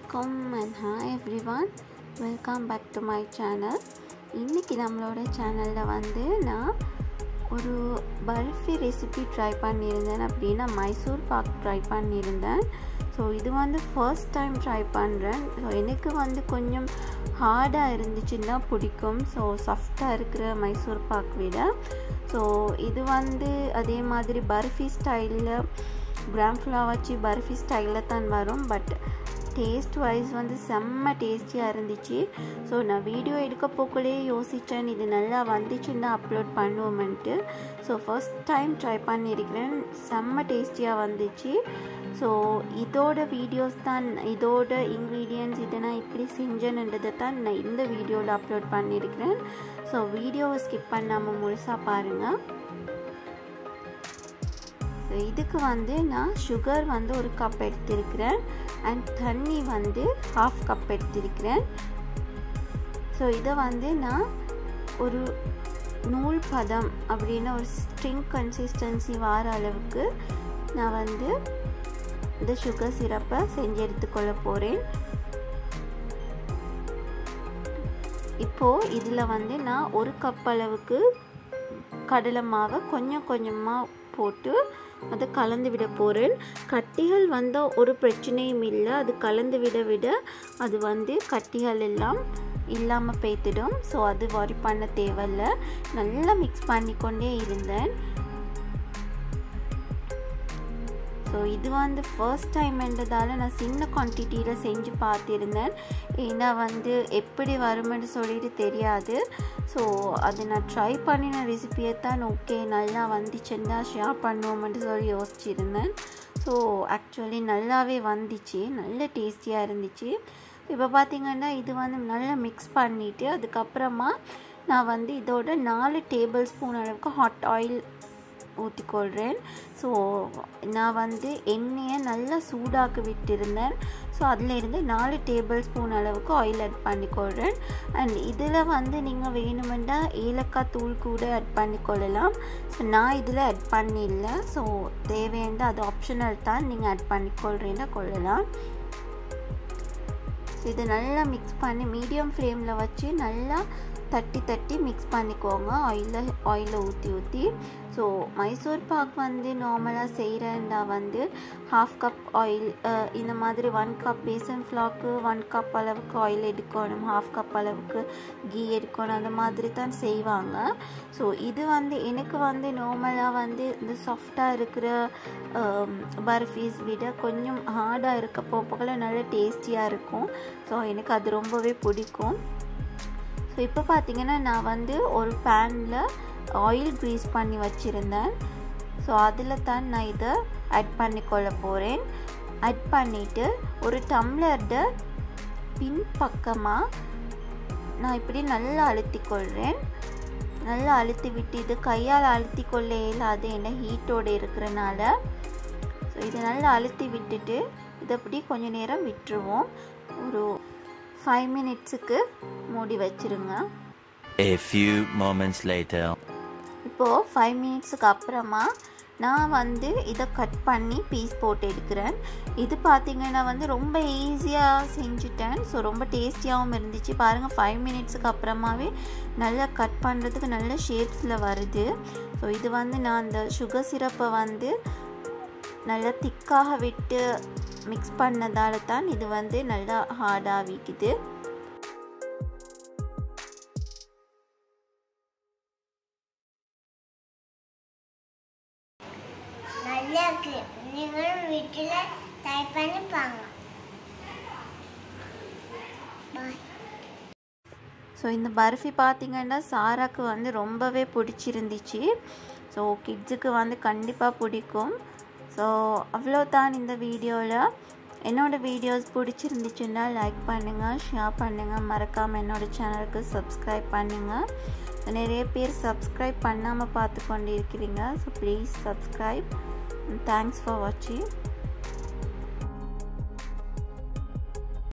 Welcome and hi everyone, welcome back to my channel. இன்னைக்கு நம்மளோட சேனல்ல வந்து நான் ஒரு பர்ஃபி ரெசிபி ட்ரை பண்ணியிருந்தேன். அப்படினா மைசூர் பாக் ட்ரை பண்ணியிருந்தேன். ஸோ இது வந்து ஃபர்ஸ்ட் டைம் ட்ரை பண்ணுறேன். ஸோ எனக்கு வந்து கொஞ்சம் ஹார்டாக இருந்துச்சுன்னா பிடிக்கும். ஸோ சாஃப்டாக இருக்கிற மைசூர் பாக் விட. ஸோ இது வந்து அதே மாதிரி பர்ஃபி ஸ்டைலில் ghee வச்சு பர்ஃபி ஸ்டைலில் தான் வரும். பட் டேஸ்ட் வைஸ் வந்து செம்ம டேஸ்டியாக இருந்துச்சு. ஸோ நான் வீடியோ எடுக்க போக்குள்ளே யோசித்தேன் இது நல்லா வந்துச்சுன்னு அப்லோட் பண்ணுவோமென்ட்டு. ஸோ ஃபர்ஸ்ட் டைம் ட்ரை பண்ணியிருக்கிறேன். செம்ம டேஸ்டியாக வந்துச்சு. ஸோ இதோட வீடியோஸ் தான், இதோட இன்க்ரீடியன்ட்ஸ் இதை நான் இப்படி செஞ்சேன்ன்றதை தான் நான் இந்த வீடியோவில் அப்லோட் பண்ணியிருக்கிறேன். ஸோ வீடியோவை ஸ்கிப் பண்ணாமல் முழுசாக பாருங்கள். இதுக்கு வந்து நான் சுகர் வந்து 1 கப் எடுத்திருக்கிறேன் அண்ட் தண்ணி வந்து 1/2 கப் எடுத்திருக்கிறேன். ஸோ இதை வந்து நான் ஒரு நூல் பதம் அப்படின்னு ஒரு ஸ்ட்ரிங் கன்சிஸ்டன்சி வர அளவுக்கு நான் வந்து இந்த சுகர் சிரப்பை செஞ்சு எடுத்துக்கொள்ள போகிறேன். இப்போது இதில் வந்து நான் 1 கப் அளவுக்கு கடலை மாவை கொஞ்சம் கொஞ்சமாக போட்டு அதை கலந்து விட போகிறேன். கட்டிகள் வந்தால் ஒரு பிரச்சனையும் இல்லை. அது கலந்து விட அது வந்து கட்டிகள் எல்லாம் இல்லாமல் பேத்துடும். ஸோ அது வரி பண்ண தேவையில்லை. நல்லா மிக்ஸ் பண்ணிக்கொண்டே இருந்தேன். ஸோ இது வந்து ஃபர்ஸ்ட் டைம்ன்றதால நான் சின்ன குவான்டிட்டியில் செஞ்சு பார்த்துருந்தேன். ஏன்னா வந்து எப்படி வருமென்னு சொல்லிட்டு தெரியாது. ஸோ அது நான் ட்ரை பண்ணின ரெசிபியை தான் ஓகே நல்லா வந்துச்சுன்னா ஷேர் பண்ணுவோம்னு சொல்லி யோசிச்சுருந்தேன். ஸோ ஆக்சுவலி நல்லாவே வந்துச்சு, நல்ல டேஸ்டியாக இருந்துச்சு. இப்போ பார்த்திங்கன்னா இது வந்து நல்லா மிக்ஸ் பண்ணிவிட்டு அதுக்கப்புறமா நான் வந்து இதோட 4 டேபிள் ஸ்பூன் அளவுக்கு ஹாட் ஆயில் ஊற்றிக்கொள்கிறேன். ஸோ நான் வந்து எண்ணெயை நல்லா சூடாக்கி விட்டுருந்தேன். ஸோ அதிலேருந்து 4 டேபிள் ஸ்பூன் அளவுக்கு ஆயில் ஆட் பண்ணிக்கொள்கிறேன். அண்ட் இதில் வந்து நீங்கள் வேணுமெண்டா ஏலக்காய் தூள் கூட ஆட் பண்ணிக்கொள்ளலாம். ஸோ நான் இதில் ஆட் பண்ணிடல. ஸோ தேவையாண்டா அது ஆப்ஷனல் தான், நீங்கள் ஆட் பண்ணிக்கொள்கிறேன்னா கொள்ளலாம். ஸோ இதை நல்லா மிக்ஸ் பண்ணி மீடியம் ஃப்ளேமில் வச்சு நல்லா தட்டி மிக்ஸ் பண்ணிக்கோங்க ஆயிலை ஊற்றி. ஸோ மைசூர் பாக் வந்து நார்மலாக செய்கிறேன்டா வந்து 1/2 கப் ஆயில், இந்த மாதிரி 1 கப் பேசன் ஃப்ளாக்கு 1 கப் அளவுக்கு ஆயில் எடுக்கணும், 1/2 கப் அளவுக்கு கீ எடுக்கணும், அந்த மாதிரி தான் செய்வாங்க. ஸோ இது வந்து எனக்கு வந்து நார்மலாக வந்து இந்த சாஃப்டாக இருக்கிற பர்ஃபீஸ் விட கொஞ்சம் ஹார்டாக இருக்க போல நல்ல டேஸ்டியாக இருக்கும். ஸோ எனக்கு அது ரொம்பவே பிடிக்கும். ஸோ இப்போ பார்த்திங்கன்னா நான் வந்து ஒரு பேனில் ஆயில் க்ரீஸ் பண்ணி வச்சுருந்தேன். ஸோ அதில் தான் நான் இதை ஆட் பண்ணிக்கொள்ள போகிறேன். ஆட் பண்ணிவிட்டு ஒரு டம்ளர்ட பின் பக்கமாக நான் இப்படி நல்லா அழுத்திக்கொள்கிறேன். நல்லா அழுத்தி விட்டு இது கையால் அழுத்தி கொள்ள இயலாது, என்ன ஹீட்டோடு இருக்கிறனால. ஸோ இதை நல்லா அழுத்தி விட்டுட்டு இதை அப்படி கொஞ்சம் நேரம் விட்டுருவோம். ஒரு 5 மினிட்ஸுக்கு மூடி வச்சிருங்க. A few moments later. இப்போது 5 மினிட்ஸுக்கு அப்புறமா நான் வந்து இதை கட் பண்ணி பீஸ் போட்டு எடுக்கிறேன். இது பார்த்திங்கன்னா வந்து ரொம்ப ஈஸியாக செஞ்சுட்டேன். ஸோ ரொம்ப டேஸ்டியாகவும் இருந்துச்சு. பாருங்கள் 5 மினிட்ஸுக்கு அப்புறமாவே நல்லா கட் பண்ணுறதுக்கு நல்ல ஷேப்ஸில் வருது. ஸோ இது வந்து நான் அந்த சுகர் சிரப்பை வந்து நல்லா திக்காக விட்டு மிக்ஸ் பண்ணதால தான் இது வந்து நல்லா ஹார்டாக விற்குது. நல்லா இருக்கு, நீங்களும் வீட்டில் ட்ரை பண்ணி பாருங்க. ஸோ இந்த பர்ஃபி பார்த்திங்கன்னா சாராக்கு வந்து ரொம்பவே பிடிச்சிருந்துச்சு. ஸோ கிட்ஸுக்கு வந்து கண்டிப்பாக பிடிக்கும். ஸோ அவ்வளோதான் இந்த வீடியோவில். என்னோடய வீடியோஸ் பிடிச்சிருந்துச்சுன்னா லைக் பண்ணுங்கள், ஷேர் பண்ணுங்கள், மறக்காமல் என்னோடய சேனலுக்கு சப்ஸ்கிரைப் பண்ணுங்கள். நிறைய பேர் சப்ஸ்கிரைப் பண்ணாமல் பார்த்து கொண்டு இருக்கிறீங்க. So please subscribe. Thanks for வாட்சிங்.